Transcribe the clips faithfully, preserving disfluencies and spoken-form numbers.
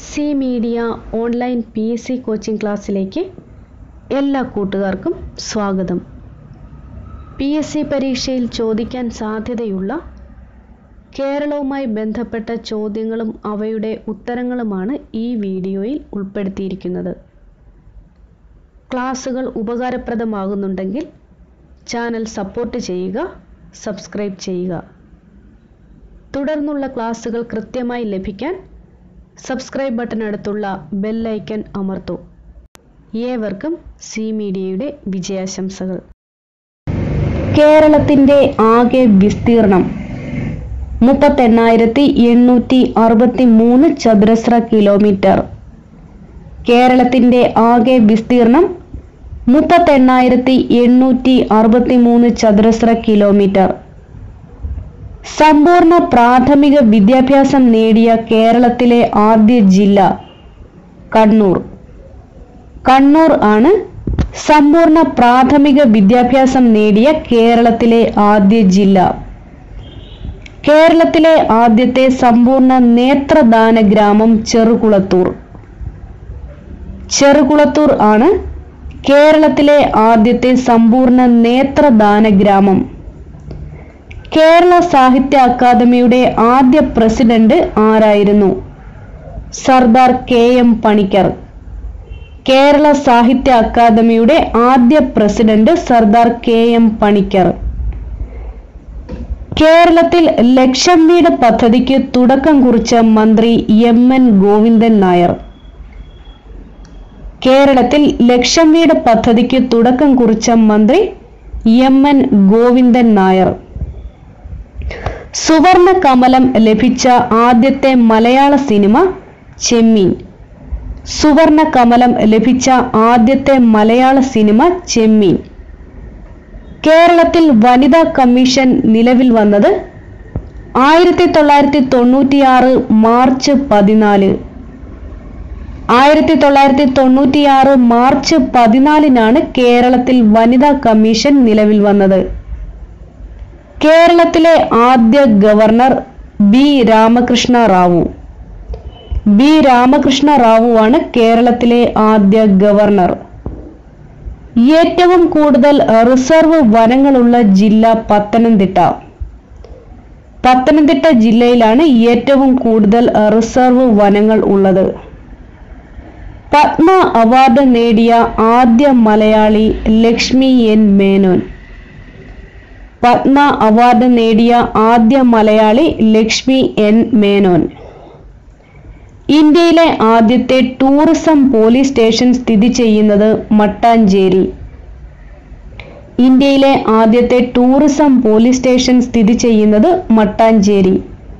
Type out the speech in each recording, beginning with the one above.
C media online P S C coaching ക്ലാസ്സിലേക്ക് എല്ലാ കൂട്ടുകാർക്കും സ്വാഗതം. പി എസ് സി പരീക്ഷയിൽ ചോദിക്കാൻ സാധ്യതയുള്ള കേരളവുമായി ബന്ധപ്പെട്ട ചോദ്യങ്ങളും അവയുടെ ഉത്തരങ്ങളുമാണ് ഈ വീഡിയോയിൽ ഉൾപ്പെടുത്തിയിരിക്കുന്നത്. ക്ലാസ്സുകൾ ഉപകാരപ്രദമാകുന്നുണ്ടെങ്കിൽ ചാനൽ സപ്പോർട്ട് ചെയ്യുക, സബ്സ്ക്രൈബ് ചെയ്യുക. തുടർന്നുള്ള ക്ലാസ്സുകൾ കൃത്യമായി ലഭിക്കാൻ സബ്സ്ക്രൈബ് ബട്ടൺ അടുത്തുള്ള ബെൽ ഐക്കൺ അമർത്തൂ. ഏവർക്കും സി മീഡിയയുടെ വിജയാശംസകൾ. കേരളത്തിൻ്റെ ആകെ വിസ്തീർണം മുപ്പത്തെണ്ണായിരത്തി എണ്ണൂറ്റി അറുപത്തി മൂന്ന് ചതുരശ്ര കിലോമീറ്റർ. കേരളത്തിൻ്റെ ആകെ വിസ്തീർണം മുപ്പത്തെണ്ണായിരത്തി എണ്ണൂറ്റി അറുപത്തി മൂന്ന് ചതുരശ്ര കിലോമീറ്റർ. സമ്പൂർണ്ണ പ്രാഥമിക വിദ്യാഭ്യാസം നേടിയ കേരളത്തിലെ ആദ്യ ജില്ല കണ്ണൂർ. കണ്ണൂർ ആണ് സമ്പൂർണ്ണ പ്രാഥമിക വിദ്യാഭ്യാസം നേടിയ കേരളത്തിലെ ആദ്യ ജില്ല. കേരളത്തിലെ ആദ്യത്തെ സമ്പൂർണ്ണ നേത്രദാന ഗ്രാമം ചെറുകുളത്തൂർ. ചെറുകുളത്തൂർ ആണ് കേരളത്തിലെ ആദ്യത്തെ സമ്പൂർണ്ണ നേത്രദാന ഗ്രാമം. കേരള സാഹിത്യ അക്കാദമിയുടെ ആദ്യ പ്രസിഡന്റ് ആരായിരുന്നു? Sardar K M Panikkar. കേരള സാഹിത്യ അക്കാദമിയുടെ ആദ്യ president Sardar K M Panikkar. കേരളത്തിൽ ലക്ഷം വീട് പദ്ധതിക്ക് തുടക്കം കുറിച്ച മന്ത്രി എം എൻ ഗോവിന്ദൻ നായർ. കേരളത്തിൽ ലക്ഷം വീട് പദ്ധതിക്ക് തുടക്കം കുറിച്ച മന്ത്രി എം എൻ ഗോവിന്ദൻ നായർ. സുവർണ കമലം ലഭിച്ച ആദ്യത്തെ മലയാള സിനിമ ചെമ്മീൻ. സുവർണ കമലം ലഭിച്ച ആദ്യത്തെ മലയാള സിനിമ ചെമ്മീൻ. കേരളത്തിൽ വനിതാ കമ്മീഷൻ നിലവിൽ വന്നത് ആയിരത്തി തൊള്ളായിരത്തി തൊണ്ണൂറ്റിയാറ് മാർച്ച് പതിനാല്. ആയിരത്തി തൊള്ളായിരത്തി തൊണ്ണൂറ്റിയാറ് മാർച്ച് പതിനാലിനാണ് കേരളത്തിൽ വനിതാ കമ്മീഷൻ നിലവിൽ വന്നത്. കേരളത്തിലെ ആദ്യ governor B Ramakrishna Rao. B Ramakrishna Rao ആണ് കേരളത്തിലെ ആദ്യ ഗവർണർ. ഏറ്റവും കൂടുതൽ റിസർവ് വനങ്ങളുള്ള ജില്ല പത്തനംതിട്ട. പത്തനംതിട്ട ജില്ലയിലാണ് ഏറ്റവും കൂടുതൽ റിസർവ് വനങ്ങൾ ഉള്ളത്. പത്മ അവാർഡ് നേടിയ ആദ്യ മലയാളി ലക്ഷ്മി എൻ മേനോൻ. പത്മ അവാർഡ് നേടിയ ആദ്യ മലയാളി ലക്ഷ്മി എൻ മേനോൻ. ഇന്ത്യയിലെ ആദ്യത്തെ ടൂറിസം പോലീസ് സ്റ്റേഷൻ സ്ഥിതി ചെയ്യുന്നത് മട്ടാഞ്ചേരി. ഇന്ത്യയിലെ ആദ്യത്തെ ടൂറിസം പോലീസ് സ്റ്റേഷൻ സ്ഥിതി ചെയ്യുന്നത് മട്ടാഞ്ചേരി.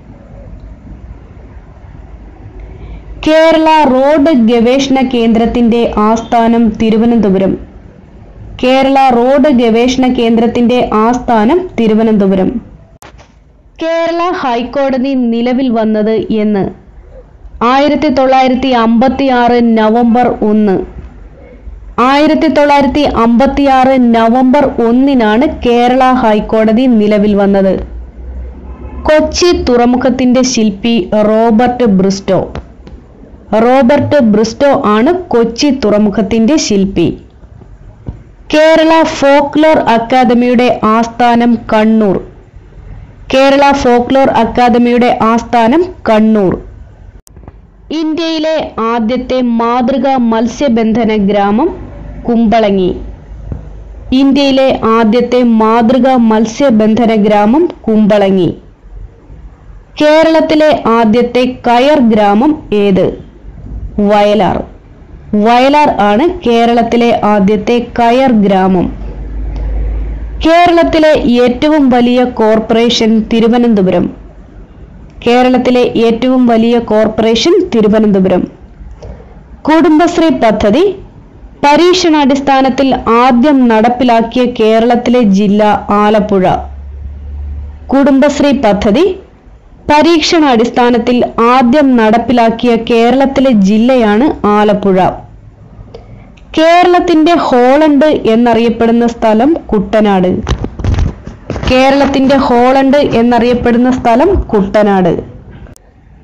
കേരള റോഡ് ഗവേഷണ കേന്ദ്രത്തിന്റെ ആസ്ഥാനം തിരുവനന്തപുരം. കേരള റോഡ് ഗവേഷണ കേന്ദ്രത്തിന്റെ ആസ്ഥാനം തിരുവനന്തപുരം. കേരള ഹൈക്കോടതി നിലവിൽ വന്നത് എന്ന്? ആയിരത്തി തൊള്ളായിരത്തി അമ്പത്തി ആറ് നവംബർ ഒന്ന്. ആയിരത്തി തൊള്ളായിരത്തി അമ്പത്തി ആറ് നവംബർ ഒന്നിനാണ് കേരള ഹൈക്കോടതി നിലവിൽ വന്നത്. കൊച്ചി തുറമുഖത്തിന്റെ ശില്പി റോബർട്ട് ബ്രിസ്റ്റോ. റോബർട്ട് ബ്രിസ്റ്റോ ആണ് കൊച്ചി തുറമുഖത്തിന്റെ ശില്പി. കേരള ഫോക്ലോർ അക്കാദമിയുടെ ആസ്ഥാനം കണ്ണൂർ. കേരള ഫോക്ലോർ അക്കാദമിയുടെ ആസ്ഥാനം കണ്ണൂർ. ഇന്ത്യയിലെ ആദ്യത്തെ മാതൃകാ മത്സ്യബന്ധന ഗ്രാമം കുമ്പളങ്ങി. ഇന്ത്യയിലെ ആദ്യത്തെ മാതൃകാ മത്സ്യബന്ധന ഗ്രാമം കുമ്പളങ്ങി. കേരളത്തിലെ ആദ്യത്തെ കയർ ഗ്രാമം ഏത്? വയലാർ. വയലാർ ആണ് കേരളത്തിലെ ആദ്യത്തെ കയർ ഗ്രാമം. കേരളത്തിലെ ഏറ്റവും വലിയ കോർപ്പറേഷൻ തിരുവനന്തപുരം. കേരളത്തിലെ ഏറ്റവും വലിയ കോർപ്പറേഷൻ തിരുവനന്തപുരം. കുടുംബശ്രീ പദ്ധതി പരീക്ഷണാടിസ്ഥാനത്തിൽ ആദ്യം നടപ്പിലാക്കിയ കേരളത്തിലെ ജില്ല ആലപ്പുഴ. കുടുംബശ്രീ പദ്ധതി പരീക്ഷണാടിസ്ഥാനത്തിൽ ആദ്യം നടപ്പിലാക്കിയ കേരളത്തിലെ ജില്ലയാണ് ആലപ്പുഴ. കേരളത്തിന്റെ ഹോളണ്ട് എന്നറിയപ്പെടുന്ന സ്ഥലം കുട്ടനാട്. കേരളത്തിന്റെ ഹോളണ്ട് എന്നറിയപ്പെടുന്ന സ്ഥലം കുട്ടനാട്.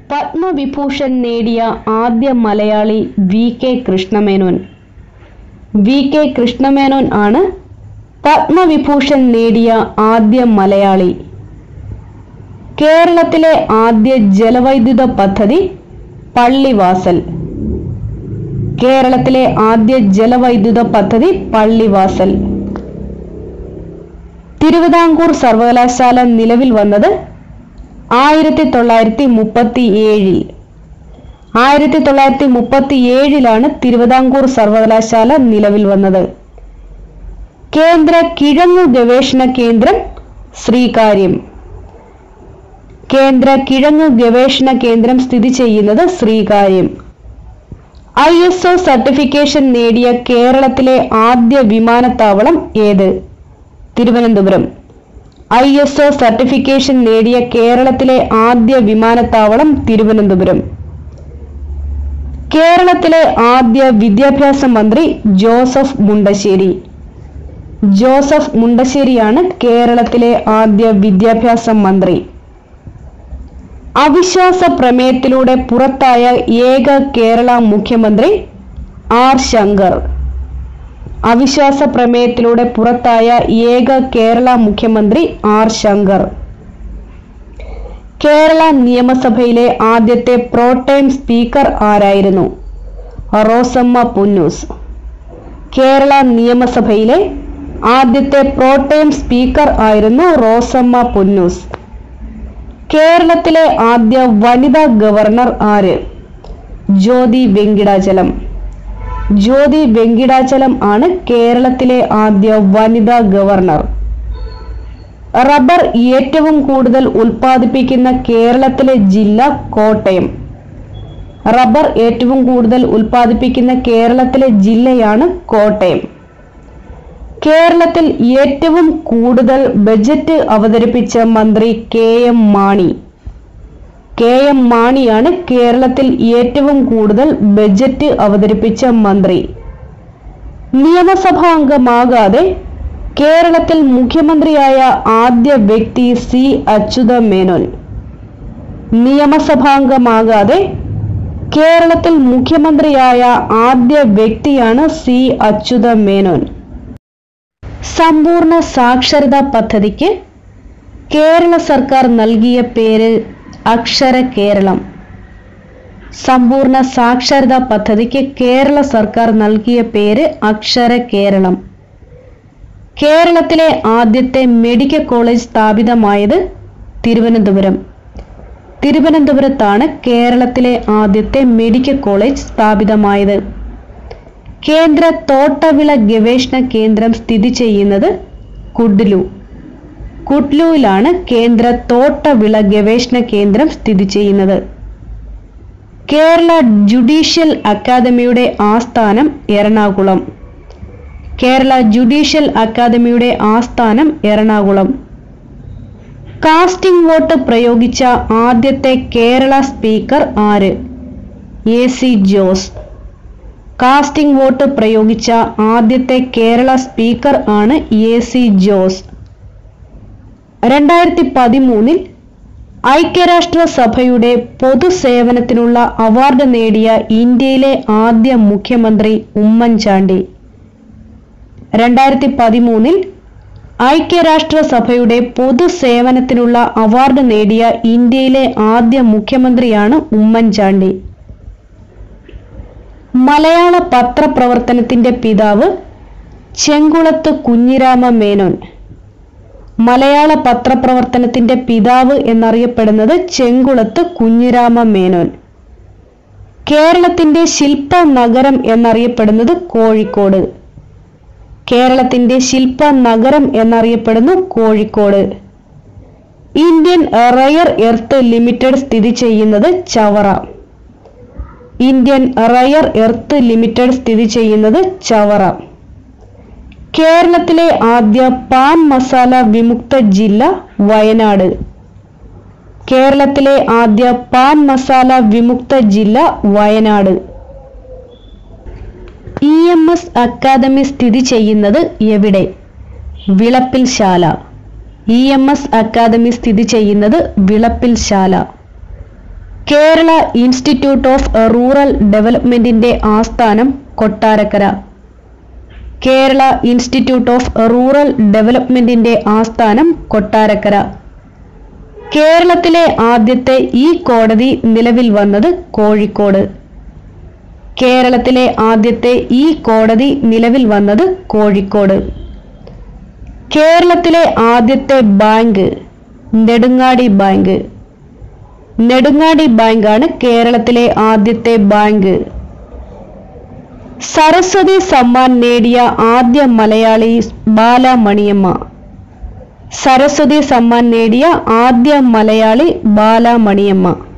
പത്മവിഭൂഷൺ നേടിയ ആദ്യ Malayali V K Krishna Menon. V K Krishna Menon ആണ് പത്മവിഭൂഷൺ നേടിയ ആദ്യ മലയാളി. കേരളത്തിലെ ആദ്യ ജലവൈദ്യുത പദ്ധതി പള്ളിവാസൽ. കേരളത്തിലെ ആദ്യ ജലവൈദ്യുത പദ്ധതി പള്ളിവാസൽ. തിരുവിതാംകൂർ സർവകലാശാല നിലവിൽ വന്നത് ആയിരത്തി തൊള്ളായിരത്തി മുപ്പത്തി ഏഴിൽ. ആയിരത്തി തൊള്ളായിരത്തി മുപ്പത്തി ഏഴിലാണ് തിരുവിതാംകൂർ സർവകലാശാല നിലവിൽ വന്നത്. കേന്ദ്ര കിഴങ്ങു ഗവേഷണ കേന്ദ്രം ശ്രീകാര്യം. കേന്ദ്ര കിഴങ്ങു ഗവേഷണ കേന്ദ്രം സ്ഥിതി ചെയ്യുന്നത് Sreekaryam. I S O certification നേടിയ കേരളത്തിലെ ആദ്യ വിമാനത്താവളം ഏത്? Thiruvananthapuram. I S O certification നേടിയ കേരളത്തിലെ ആദ്യ വിമാനത്താവളം തിരുവനന്തപുരം. കേരളത്തിലെ ആദ്യ വിദ്യാഭ്യാസ മന്ത്രി ജോസഫ് മുണ്ടശ്ശേരി. ജോസഫ് മുണ്ടശ്ശേരിയാണ് കേരളത്തിലെ ആദ്യ വിദ്യാഭ്യാസ മന്ത്രി. അവിശ്വാസ പ്രമേയത്തിലൂടെ പുറത്തായ ഏക കേരള മുഖ്യമന്ത്രി ആർ ശങ്കർ. അവിശ്വാസ പ്രമേയത്തിലൂടെ പുറത്തായ ഏക കേരള മുഖ്യമന്ത്രി ആർ ശങ്കർ. കേരള നിയമസഭയിലെ ആദ്യത്തെ പ്രോടേം സ്പീക്കർ ആരായിരുന്നു? റോസമ്മ പുന്നൂസ്. കേരള നിയമസഭയിലെ ആദ്യത്തെ പ്രോടേം സ്പീക്കർ ആയിരുന്നു റോസമ്മ പുന്നൂസ്. കേരളത്തിലെ ആദ്യ വനിതാ ഗവർണർ ആര്? ജ്യോതി വെങ്കിടാചലം. ജ്യോതി വെങ്കിടാചലം ആണ് കേരളത്തിലെ ആദ്യ വനിതാ ഗവർണർ. റബ്ബർ ഏറ്റവും കൂടുതൽ ഉൽപ്പാദിപ്പിക്കുന്ന കേരളത്തിലെ ജില്ല കോട്ടയം. റബ്ബർ ഏറ്റവും കൂടുതൽ ഉൽപ്പാദിപ്പിക്കുന്ന കേരളത്തിലെ ജില്ലയാണ് കോട്ടയം. കേരളത്തിൽ ഏറ്റവും കൂടുതൽ ബജറ്റ് അവതരിപ്പിച്ച മന്ത്രി K M Mani. K M മാണിയാണ് കേരളത്തിൽ ഏറ്റവും കൂടുതൽ ബജറ്റ് അവതരിപ്പിച്ച മന്ത്രി. നിയമസഭാ അംഗമാകാതെ കേരളത്തിൽ മുഖ്യമന്ത്രിയായ ആദ്യ വ്യക്തി സി അച്യുത മേനോൻ. നിയമസഭാംഗമാകാതെ കേരളത്തിൽ മുഖ്യമന്ത്രിയായ ആദ്യ വ്യക്തിയാണ് സി അച്യുത മേനോൻ. സമ്പൂർണ്ണ സാക്ഷരതാ പദ്ധതിക്ക് കേരള സർക്കാർ നൽകിയ പേര് അക്ഷര കേരളം. സമ്പൂർണ്ണ സാക്ഷരതാ പദ്ധതിക്ക് കേരള സർക്കാർ നൽകിയ പേര് അക്ഷര കേരളം. കേരളത്തിലെ ആദ്യത്തെ മെഡിക്കൽ കോളേജ് സ്ഥാപിതമായത് തിരുവനന്തപുരം. തിരുവനന്തപുരത്താണ് കേരളത്തിലെ ആദ്യത്തെ മെഡിക്കൽ കോളേജ് സ്ഥാപിതമായത്. കേന്ദ്ര തോട്ടവിള ഗവേഷണ കേന്ദ്രം സ്ഥിതി ചെയ്യുന്നത് കുഡ്ലു. കുഡ്ലുവിലാണ് കേന്ദ്ര തോട്ടവിള ഗവേഷണ കേന്ദ്രം സ്ഥിതി ചെയ്യുന്നത്. കേരള ജുഡീഷ്യൽ അക്കാദമിയുടെ ആസ്ഥാനം എറണാകുളം. കേരള ജുഡീഷ്യൽ അക്കാദമിയുടെ ആസ്ഥാനം എറണാകുളം. കാസ്റ്റിംഗ് വോട്ട് പ്രയോഗിച്ച ആദ്യത്തെ കേരള സ്പീക്കർ ആര്? A C Jose. Casting vote പ്രയോഗിച്ച ആദ്യത്തെ കേരള സ്പീക്കർ ആണ് എ സി ജോസ്. രണ്ടായിരത്തി പതിമൂന്നിൽ ഐക്യരാഷ്ട്രസഭയുടെ പൊതുസേവനത്തിനുള്ള അവാർഡ് നേടിയ ഇന്ത്യയിലെ ആദ്യ മുഖ്യമന്ത്രി ഉമ്മൻചാണ്ടി. രണ്ടായിരത്തി പതിമൂന്നിൽ ഐക്യരാഷ്ട്രസഭയുടെ പൊതുസേവനത്തിനുള്ള അവാർഡ് നേടിയ ഇന്ത്യയിലെ ആദ്യ മുഖ്യമന്ത്രിയാണ് ഉമ്മൻചാണ്ടി. മലയാള പത്രപ്രവർത്തനത്തിന്റെ പിതാവ് ചെങ്കുളത്ത് കുഞ്ഞിരാമ മേനോൻ. മലയാള പത്രപ്രവർത്തനത്തിന്റെ പിതാവ് എന്നറിയപ്പെടുന്നത് ചെങ്കുളത്ത് കുഞ്ഞിരാമ മേനോൻ. കേരളത്തിന്റെ ശില്പ നഗരം എന്നറിയപ്പെടുന്നത് കോഴിക്കോട്. കേരളത്തിന്റെ ശില്പ നഗരം എന്നറിയപ്പെടുന്നു Kozhikode. Indian rare earth limited സ്ഥിതി ചെയ്യുന്നത് Chavara. Indian rare earth limited സ്ഥിതി ചെയ്യുന്നത് ചവറ. കേരളത്തിലെ ആദ്യ പാൻ മസാല വിമുക്ത ജില്ല വയനാട്. കേരളത്തിലെ ആദ്യ പാൻ മസാല വിമുക്ത ജില്ല Wayanad. E M S academy സ്ഥിതി ചെയ്യുന്നത് എവിടെ? വിളപ്പിൽ ശാല. ഇ എം എസ് അക്കാദമി സ്ഥിതി ചെയ്യുന്നത് Vilappil Sala. Kerala institute of rural ഡെവലപ്മെന്റിന്റെ ആസ്ഥാനം Kottarakkara. Kerala institute of rural ഡെവലപ്മെന്റിന്റെ ആസ്ഥാനം കൊട്ടാരക്കര. കേരളത്തിലെ ആദ്യത്തെ ഈ കോടതി നിലവിൽ വന്നത് കോഴിക്കോട്. കേരളത്തിലെ ആദ്യത്തെ ഈ കോടതി നിലവിൽ വന്നത് കോഴിക്കോട്. കേരളത്തിലെ ആദ്യത്തെ ബാങ്ക് നെടുങ്ങാടി ബാങ്ക്. നെടുങ്ങാടി ബാങ്കാണ് കേരളത്തിലെ ആദ്യത്തെ ബാങ്ക്. സരസ്വതി സമ്മാൻ നേടിയ ആദ്യ മലയാളി ബാലാമണിയമ്മ. സരസ്വതി സമ്മാൻ നേടിയ ആദ്യ മലയാളി ബാലാമണിയമ്മ.